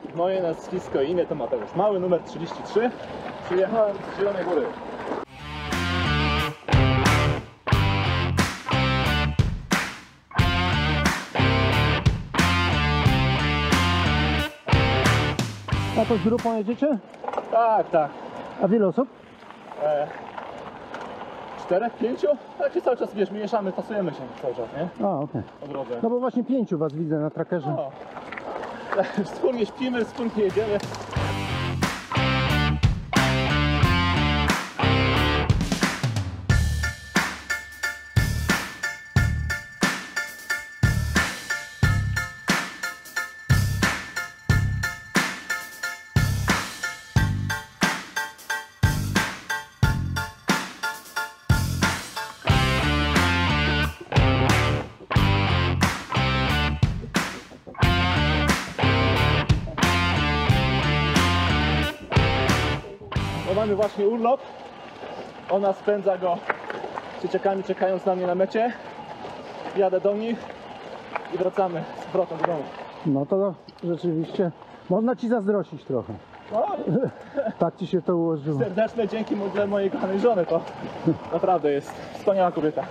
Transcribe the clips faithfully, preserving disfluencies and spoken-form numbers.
Moje nazwisko i imię to Mateusz Mały, numer trzydzieści trzy. Przyjechałem z Zielonej Góry. A to z grupą jedziecie? Tak, tak. A wiele osób? E, czterech, pięciu? Tak się cały czas, wiesz, mieszamy, pasujemy się cały czas, nie? A, okej. Okay. Po drodze. No bo właśnie pięciu was widzę na trackerze. No. Wspólnie śpimy, wspólnie jedziemy. No, mamy właśnie urlop. Ona spędza go z dzieciakami, czekając na mnie na mecie. Jadę do nich i wracamy z powrotem do domu. No to rzeczywiście można ci zazdrościć trochę. No, Tak ci się to ułożyło. serdeczne dzięki dla mojej kochanej żony. To naprawdę jest wspaniała kobieta.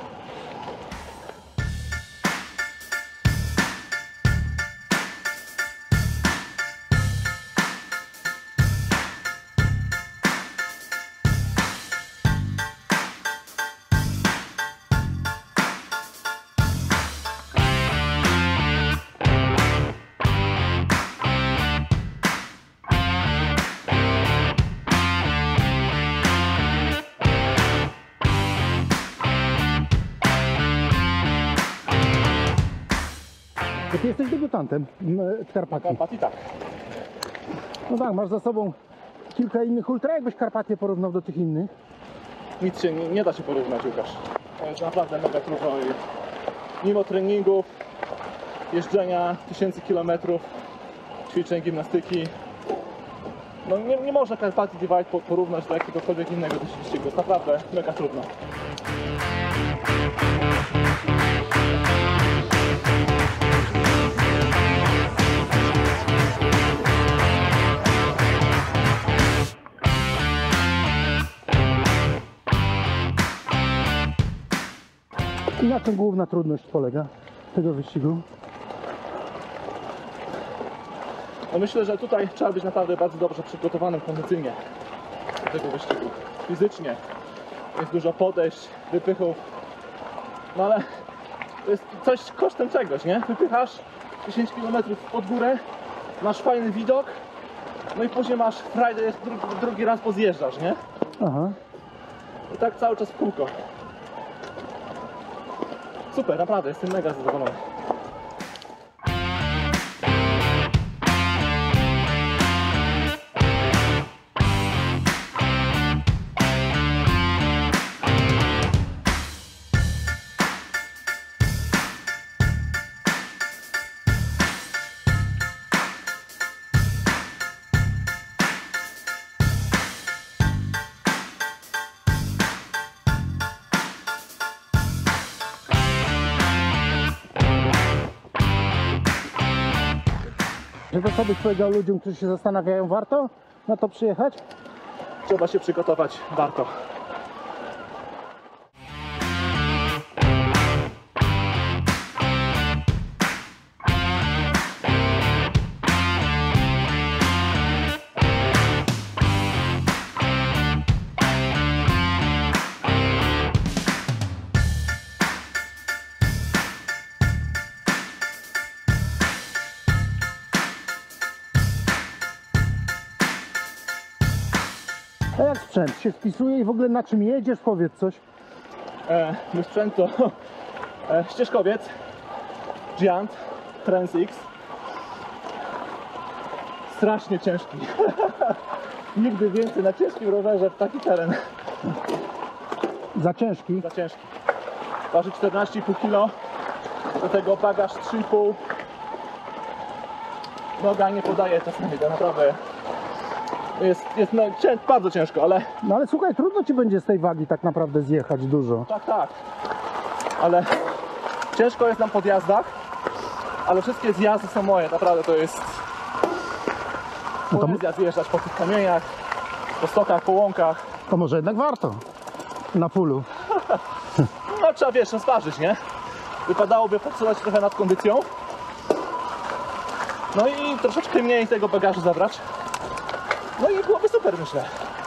Ty jesteś debiutantem w Karpatii. Karpatii tak. No tak, masz za sobą kilka innych ultra. Jakbyś Karpatię porównał do tych innych? Nic się nie, nie da się porównać, Łukasz. To jest naprawdę mega trudno i mimo treningów, jeżdżenia tysięcy kilometrów, ćwiczeń, gimnastyki, no nie, nie można Karpatii Divide porównać do jakiegokolwiek innego wyścigu. Jest naprawdę mega trudno. I na czym główna trudność polega tego wyścigu? No myślę, że tutaj trzeba być naprawdę bardzo dobrze przygotowanym kondycyjnie do tego wyścigu. Fizycznie. Jest dużo podejść, wypychów. No ale to jest coś kosztem czegoś, nie? Wypychasz dziesięć kilometrów pod górę, masz fajny widok, no i później masz frajdę, drugi, drugi raz pozjeżdżasz, nie? Aha. I tak cały czas w kółko. Super, naprawdę, jestem mega zadowolony. Że to co byś powiedział ludziom, którzy się zastanawiają, warto na to przyjechać? Trzeba się przygotować, warto. A jak sprzęt się spisuje i w ogóle na czym jedziesz? Powiedz coś. E, mój sprzęt to e, ścieżkowiec, Giant Trans X. Strasznie ciężki. Nigdy więcej na ciężkim rowerze w taki teren. Za ciężki? Za ciężki. Waży czternaście i pół kilo. Do tego bagaż trzy i pół. Noga nie podaje czasami, to naprawdę jest, jest no, cię, bardzo ciężko, ale... No ale słuchaj, trudno ci będzie z tej wagi tak naprawdę zjechać dużo. Tak, tak. Ale ciężko jest nam po podjazdach, ale wszystkie zjazdy są moje, naprawdę to jest... No to- poezja zjeżdżać po tych kamieniach, po stokach, po łąkach. To może jednak warto na pulu. No trzeba, wiesz, rozważyć, nie? Wypadałoby pracować trochę nad kondycją. No i troszeczkę mniej tego bagażu zabrać. No i byłoby super, myślę.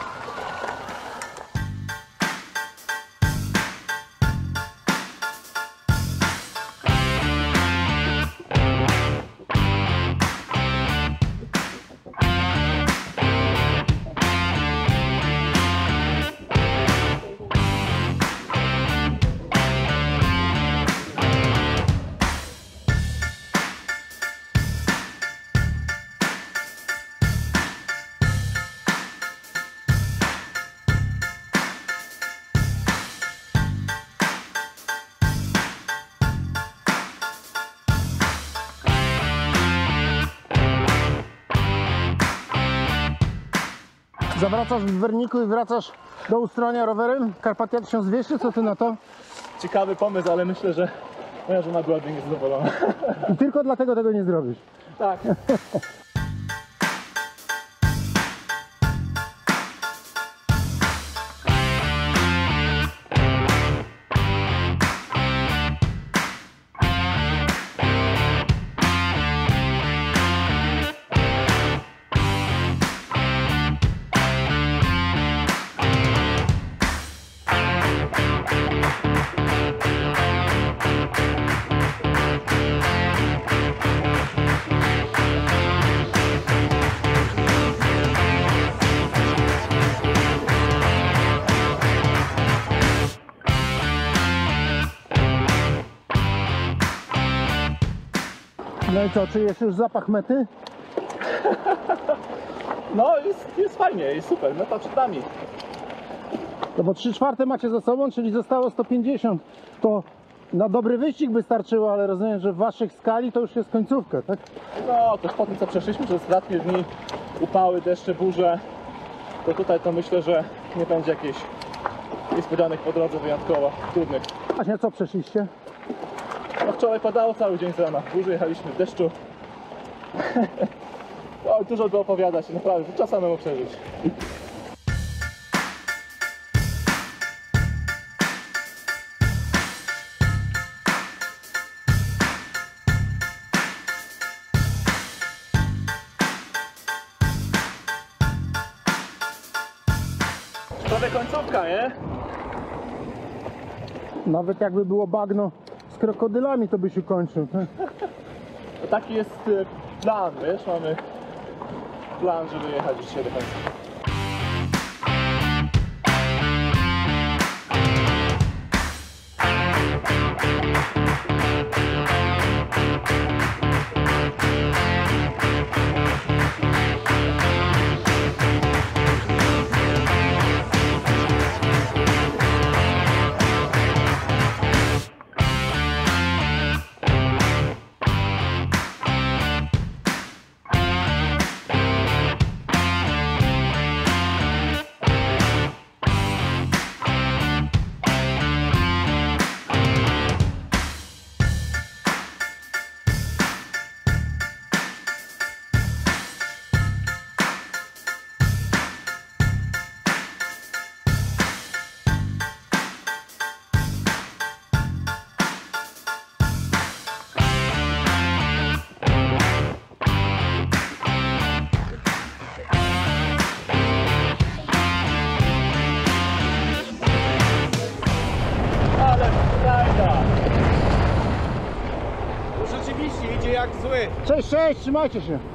Zawracasz w Werniku i wracasz do Ustronia rowerem? Karpatia tysiąc dwieście, co ty na to? Ciekawy pomysł, ale myślę, że moja żona byłaby niezadowolona. I tylko dlatego tego nie zrobisz. Tak. No i co, czujesz już zapach mety? No jest, jest fajnie, jest super, meta przed nami. No bo trzy czwarte macie za sobą, czyli zostało sto pięćdziesiąt. To na dobry wyścig by starczyło, ale rozumiem, że w waszych skali to już jest końcówka, tak? No też po tym co przeszliśmy przez ostatnie dni, upały, deszcze, burze, to tutaj to myślę, że nie będzie jakichś niespodzianek po drodze wyjątkowo trudnych. Właśnie co przeszliście? No wczoraj padało cały dzień z rana, w burze jechaliśmy w deszczu. No, dużo by opowiadać, naprawdę, to trzeba samemu przeżyć. Prawie końcówka, nie? Nawet jakby było bagno z krokodylami, to by się kończył, tak? To taki jest y, plan, wiesz, mamy plan, żeby jechać dzisiaj do końca. Ale fajna! To rzeczywiście idzie jak zły. Cześć, cześć, trzymajcie się!